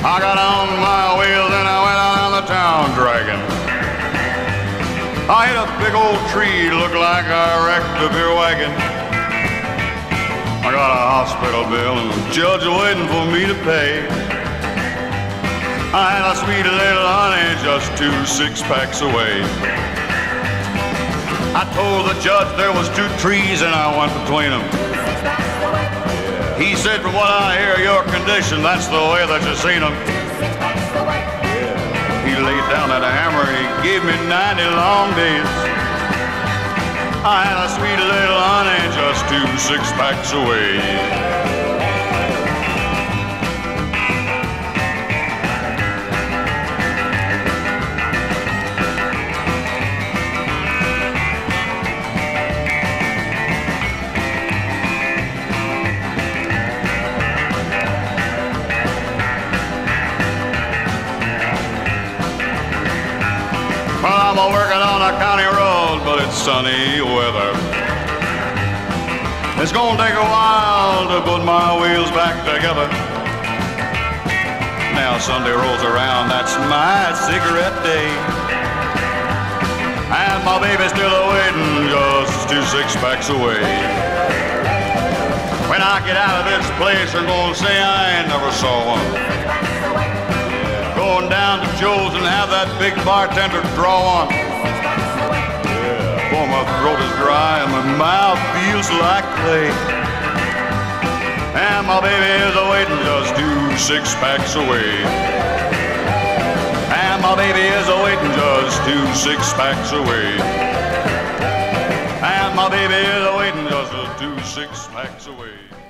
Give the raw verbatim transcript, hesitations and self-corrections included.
I got on my wheels and I went out on the town dragging. I hit a big old tree, looked like I wrecked a beer wagon. I got a hospital bill and the judge waiting for me to pay. I had a sweet little honey just two six-packs away. I told the judge there was two trees and I went between them. He said, from what I hear, your condition, that's the way that you seen them. He laid down that hammer and he gave me ninety long days. I had a sweet little honey just two six-packs away. Well, I'm a working on a county road, but it's sunny weather. It's gonna take a while to put my wheels back together. Now Sunday rolls around, that's my cigarette day. And my baby's still waiting just two six-packs away. When I get out of this place, I'm gonna say I ain't never saw one. Going down to Joe's and have that big bartender draw on. Yeah. Boy, my throat is dry and my mouth feels like clay. And my baby is waiting just two six-packs away. And my baby is waiting just two six-packs away. And my baby is waiting just two six-packs away.